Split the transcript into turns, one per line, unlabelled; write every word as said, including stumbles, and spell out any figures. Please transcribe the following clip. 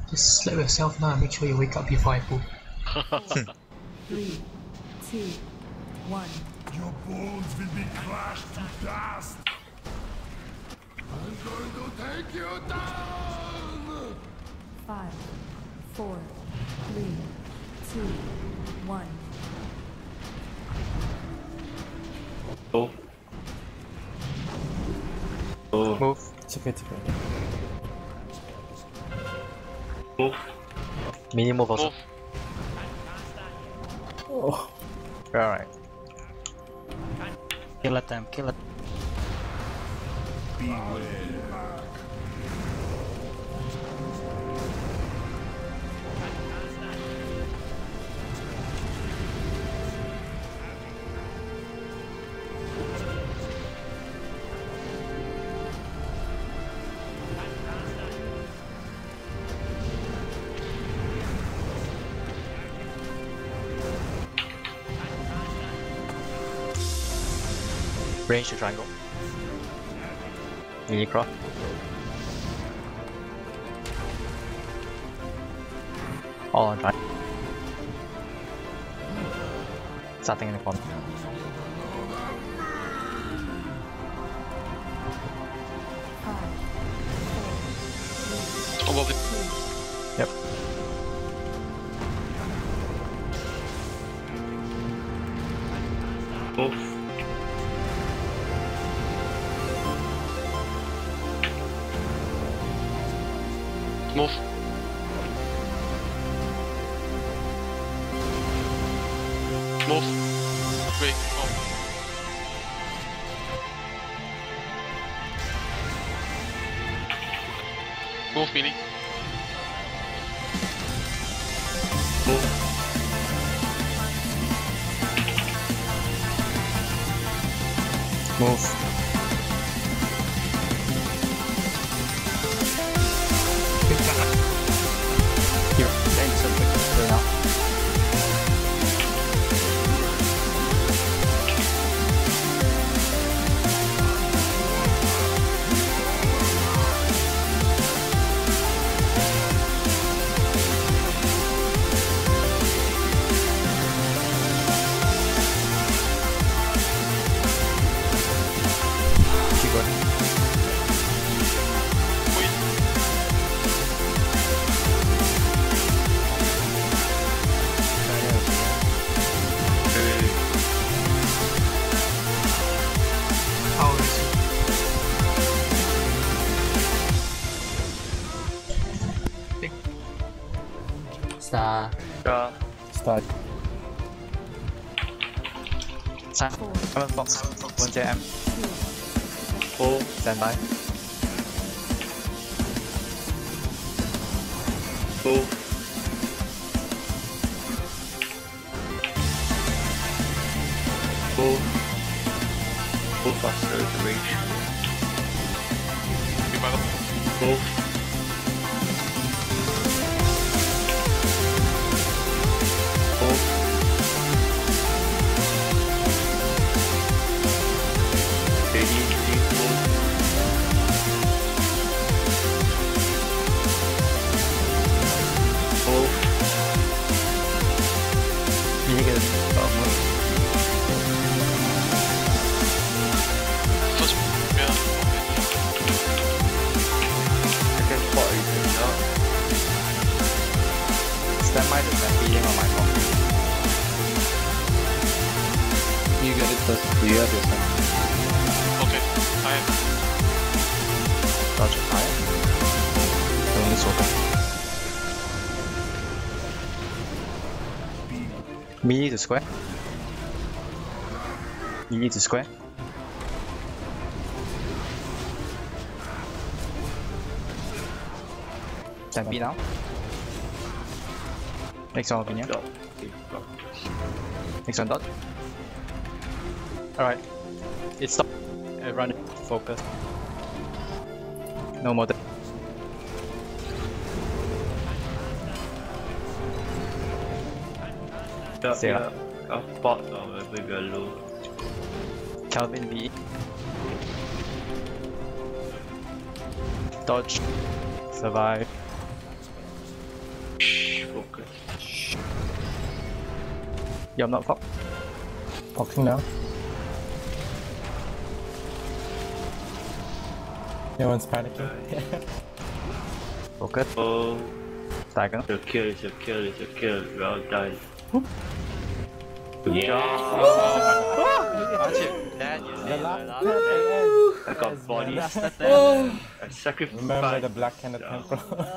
Just slow yourself now and make sure you wake up before I pull.
Three, two, one.
Your bones will be crushed to dust. I'm going to take you down.
Five, four, three, two, one.
Oh. Oh.
Move. It's okay, it's okay.
Move.
Mini move also.
Move.
Oh. Alright.
Kill at them, kill it.
Beware.
Range to triangle. Mini cross. All on triangle. Starting in the corner.
Five,
Oh, well,
Yep.
move. Move. Move. Wait. Oh. Move, Mini. Move.
Move. Here. Range something. Right now. Keep going.
Wait. Hey.
How is it? Big.
Star.
Yeah.
Start. Sign.
four,
Come box. one J M.
Oh.
Stand by.
Oh. Oh. Go faster to range. Move. Move. Ready, ready, move. Move.
Mini get uh, move.
First, yeah. Second spot is enough.
Stand by the stampeding on my phone.
You get it first. Do you have your stuff?
Okay, I am.
Roger, fire. Don't lose open. Mini to square. Mini to square. Stampede now. Next one opinion.
Dot. Okay, dot.
Next one dot. Alright. It's stop. Uh, run it. Focus. No more. Th
Yeah,
Stay
yeah.
up.
A pot or maybe a low.
Calvin V. Dodge. Survive.
Shh, focus.
Yeah, I'm not fucked.
Boxing now. No one's panicking.
Focus.
Oh,
Tiger.
it's a kill, it's a kill, it's a kill. Well done.
Yeah.
The last
I got body.
yes,
I sacrificed.
Remember the Black Candle Temple.